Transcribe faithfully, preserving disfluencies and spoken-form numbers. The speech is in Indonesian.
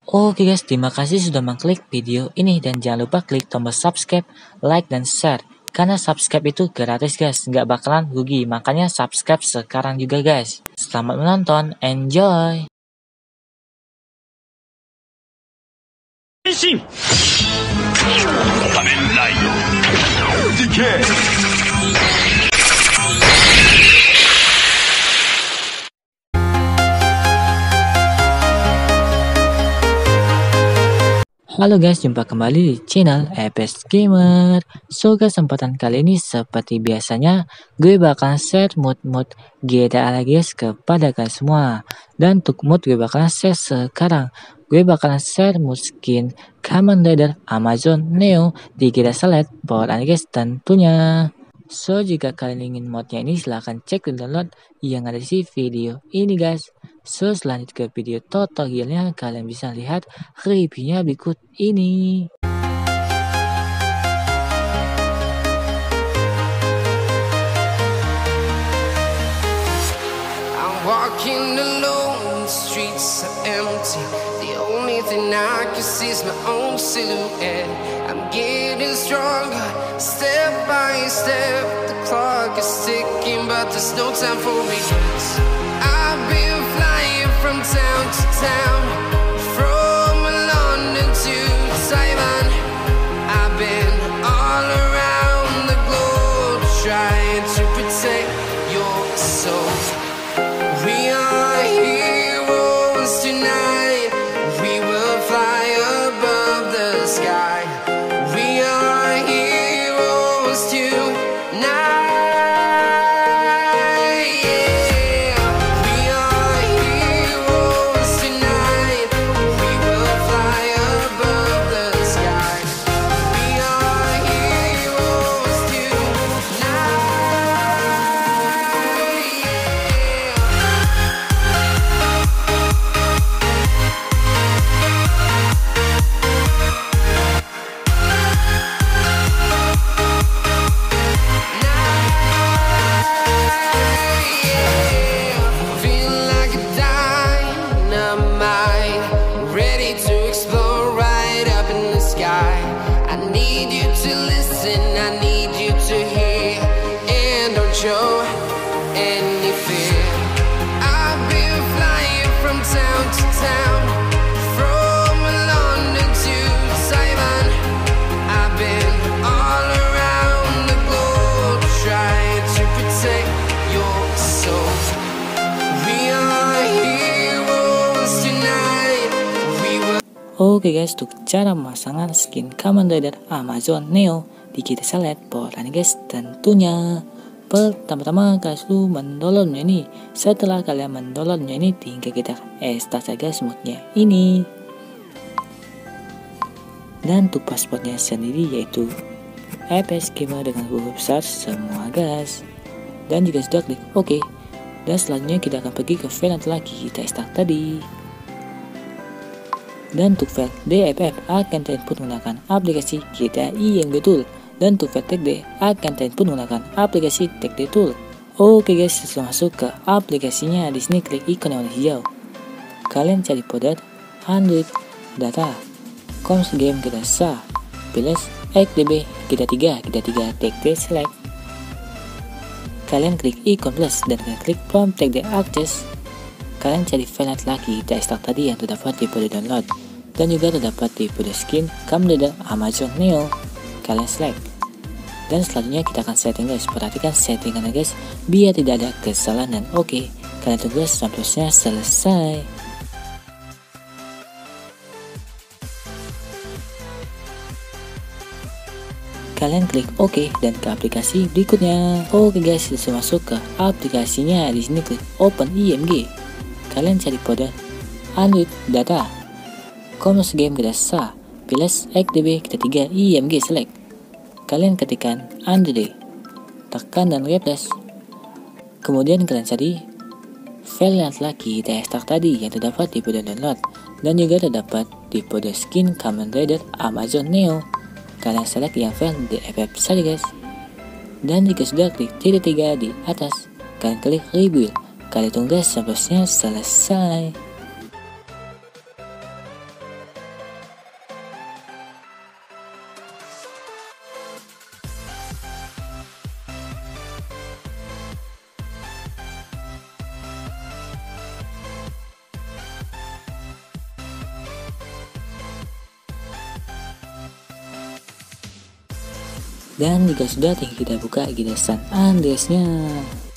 Oke guys, terima kasih sudah mengklik video ini dan jangan lupa klik tombol subscribe, like, dan share. Karena subscribe itu gratis guys, nggak bakalan rugi. Makanya subscribe sekarang juga guys. Selamat menonton, enjoy! 変身仮面ライドディケイ Halo guys, jumpa kembali di channel Epes Gamer. So guys, kesempatan kali ini seperti biasanya gue bakalan share mood-mood G T A lagi guys kepada kalian semua. Dan untuk mood gue bakalan share sekarang. Gue bakalan share mood skin Kamen Rider Amazon Neo di G T A Select Power guys tentunya. So jika kalian ingin modnya ini silahkan cek dan download yang ada di video ini guys. So selanjut ke video tutorialnya, kalian bisa lihat reviewnya berikut ini. I'm walking alone, the streets are empty. The only thing I can see is my own silhouette. I'm getting stronger, step by step. The clock is ticking, but there's no time for regrets. I've been flying from town to town, from London to Taiwan. I've been all around the globe, trying to protect your soul. We are heroes tonight. We will fly above the sky. We are heroes tonight. Yeah. We are heroes tonight. We will fly above the sky. We are heroes tonight. Feel like a dynamite, ready to explode right up in the sky. I need you to listen, I need you to hear, and don't show any fear. I've been flying from town to town, from London to Taiwan. I've been all around the globe, trying to protect your soul. We are heroes tonight. We will. Oke guys, untuk cara memasangkan skin Kamen Rider Amazon Neo di G T A Select Power guys tentunya. Pertama-tama kalian dulu mendownloadnya ini. Setelah kalian mendownloadnya ini, tinggal kita start saja smoothnya ini. Dan untuk passwordnya sendiri yaitu Epes Gamer dengan huruf besar semua guys. Dan jika sudah klik OK, dan selanjutnya kita akan pergi ke file yang telah kita start tadi. Dan untuk file D F F akan terinput menggunakan aplikasi G T A I M G Tool. Dan untuk file tag D akan terinput menggunakan aplikasi tag D Tool. Oke guys, langsung masuk ke aplikasinya. Di sini klik ikon yang warna hijau. Kalian cari folder Android Data Coms Game kita sah. Pilih X D B kita tiga kita tiga tag D select. Kalian klik ikon plus dan kalian klik prompt tag D access. Kalian cari file yang telah kita start tadi yang terdapat di folder download dan juga terdapat di folder skin Kamen Rider Amazon Neo. Kalian select dan selanjutnya kita akan setting guys. Perhatikan settingannya guys biar tidak ada kesalahan dan oke okay. Kalian tunggu sampai prosesnya selesai. Kalian klik OK dan ke aplikasi berikutnya. Oke guys, langsung masuk ke aplikasinya. Di sini klik Open I M G. Kalian cari folder Android Data Coms Game kita sah. Pilih X D B kita tiga I M G select. Kalian ketikkan Android, tekan dan replace. Kemudian kalian cari file yang telah kita start tadi yang terdapat di folder download dan juga terdapat di folder skin Kamen Rider Amazon Neo. Kalian select yang file D F F saja guys. Dan jika sudah, klik titik tiga di atas. Kalian klik rebuild. Kalian tunggu sampai prosesnya selesai. Dan jika sudah, tinggal kita buka I G San Andreasnya.